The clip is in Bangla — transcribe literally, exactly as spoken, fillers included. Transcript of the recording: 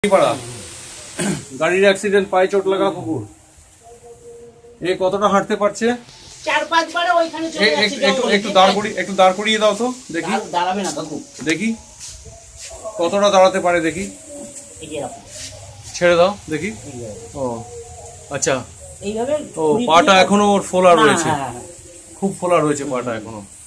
গাড়ির অ্যাক্সিডেন্ট, পায়ে চোট লাগা কুকুর। এ কতটা হাঁটতে পারছে? চার পাঁচবার ওইখানে চলে যাচ্ছে। একটু একটু দাঁড় করিয়ে একটু দাঁড় করিয়ে দাও তো দেখি। দাঁড়াবে না কাকু, দেখি কতটা দাঁড়াতে পারে দেখি। ছেড়ে দাও দেখি। ও আচ্ছা, এইভাবে। ও পাটা এখনো ওর ফোলা রয়েছে, খুব ফোলা রয়েছে পাটা এখনো।